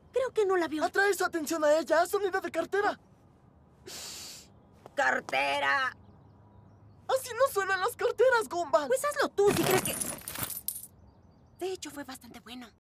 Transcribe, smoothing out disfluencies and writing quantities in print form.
Creo que no la vio. Atrae su atención a ella. ¡Haz sonido de cartera! ¡Cartera! Así no suenan las carteras, Gumball. Pues hazlo tú si crees que... De hecho, fue bastante bueno.